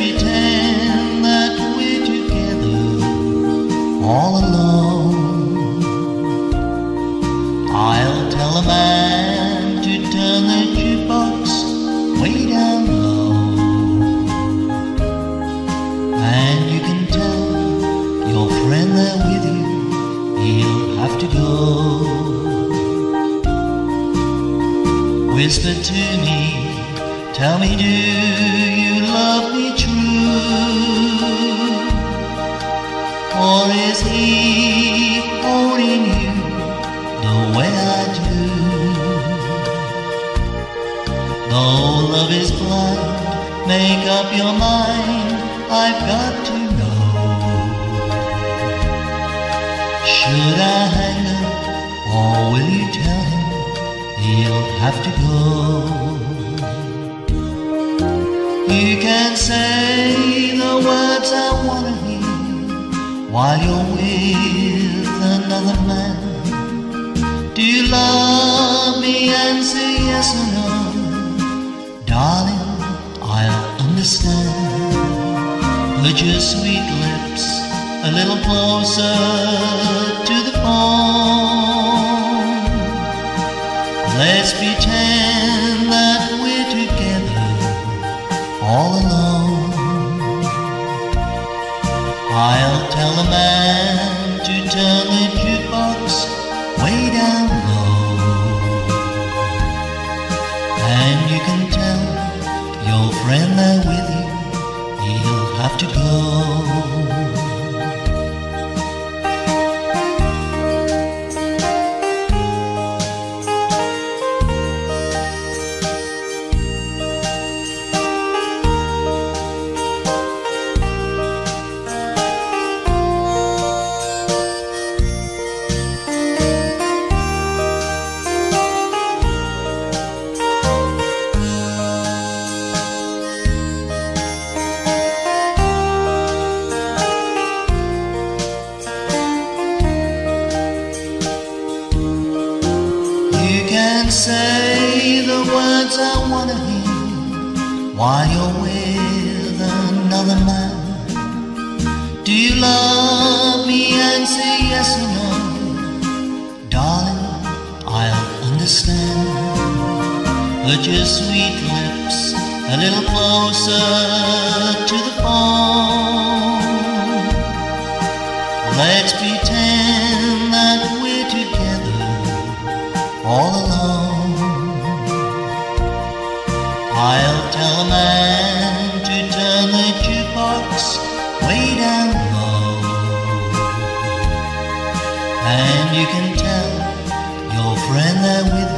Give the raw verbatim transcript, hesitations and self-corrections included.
pretend that we're together all alone. I'll tell a man to turn the jukebox way down low, and you can tell your friend there with you, he'll have to go. Whisper to me, tell me, do you love me true? Or is he holding you the way I do? Though love is blind, make up your mind, I've got to know. Should I hang up, or will you tell him he'll have to go? You can say the words I want to hear while you're with another man. Do you love me? Answer yes or no. Darling, I'll understand. Put your sweet lips a little closer to the phone. Let's pretend that we're together all alone. I'll tell a man to turn the jukebox way down low, and you can tell your friend there with you, he'll have to go. Say the words I want to hear while you're with another man. Do you love me? Answer yes or no. Darling, I'll understand. Put your sweet lips a little closer to the phone. Let's pretend that we're together all alone. I'll tell a man to turn the jukebox way down low, and you can tell your friend there with